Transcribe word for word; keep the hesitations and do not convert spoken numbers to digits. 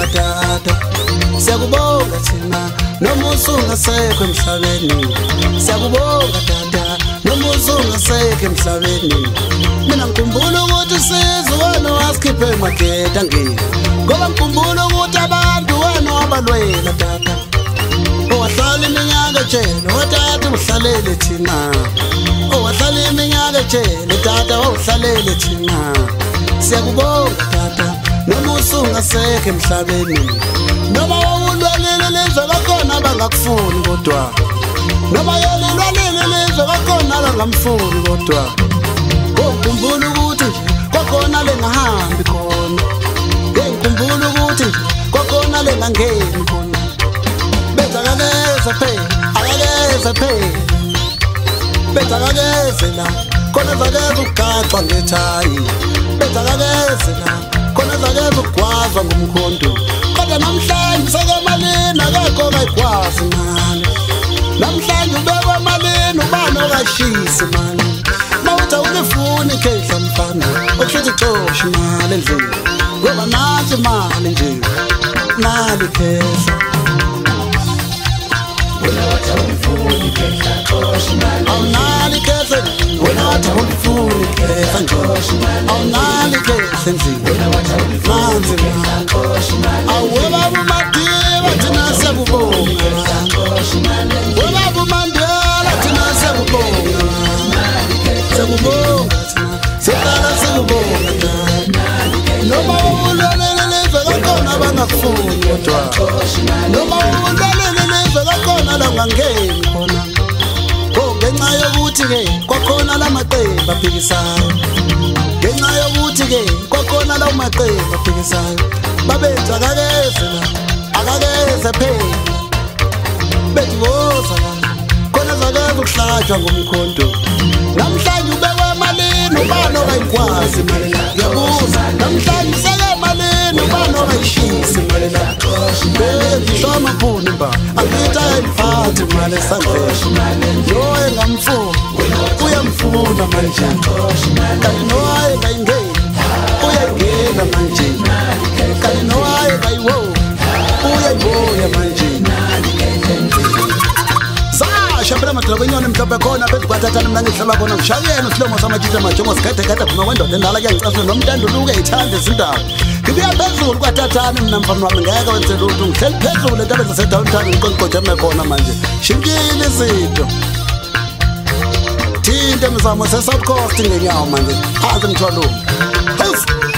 tata siyakubonga thina noma usungasekho emhlabeni siyakubonga tata noma usungasekho emhlabeni mina ngikhumbula ukuthi sizwe wasikhiphe emakethe angeke ngoba ngikhumbula ukuthi abantu wena wabalwela tata owahlala iminyaka ejele watata uhlalele thina owahlala iminyaka ejele tata wawuhlalele thina siyakubonga tata noma usungasekho emhlabeni noma wawulwalile lizwe kakhona abangakufuni kodwa noma yena lwalile lizwe kakhona abangamfuni kodwa ngikhumbula ukuthi kwakhona lengahambi khona ngikhumbula ukuthi kwakhona lengangeni khona betha kakeze phe akakeze phe betha kakeze la khona zakeze ugaxa ngethayi betha kakeze la khona zakeze ugwazwa ngumkhonto kodwa namhlanje sekemalini akekho kayikwazi mali namhlanje ubekwa emalini ubani okashisi mali mawuthi awulifuni ikhehla mfana ukushuthi xosha imali endlini ngoba nathi imali nje nali ikhehla wena wathi awulifuni ikhehla xosha imali awunali ikhehla wena wathi awulifuni ikhehla xosha imali awunali ikhehla endlini wena wathi awulifuni ikhehla xosha imali awubaba umadiba thina siyakubonga webaba umandela thina siyakubonga siyakubonga siqala sikubonga noma ulolele lizwe kakhona abangakufuni kodwa noma ulolele lizwe kakhona la ngangeni khona oh ngenxa yokuthi-ke kwakhona la maqembu aphikisayo ngenxa yokuthi-ke kwakhona lawo maqembu aphikisayo babenza akakeze la akakeze phela bethi woza la khona zakeze ukuhlatshwa ngomkhonto namhlanje ubekwe emalini ubani okayikwazi imali la ngiyabuza namhlanje useke emalini ubani okayishisi imali la behloma phuni mba angithi ayiphathi imali esandleni lo engamfuni uyamfuna manje kanti nowaye kayingeni uyayingena manje kanti nowaye kayiwo uyayiboya manje shambela madlobo inyoni mhlophe khona phezu kwathathana mina ngihlala khona ngishayena usilomo samatshitha majongo sikhethekhethe phuma kwendoda endala kuyangicasula nomntanduluke ithanda izindaba ngibuya phezulu kwathathana mina mfana wami ngeke wenze lutho ngihleli phezulu entabeni zasedowntown ngiqonqojame khona manje shintshile izinto thinte mizamo se-South Coast ngenyawo manje phansi ngithwala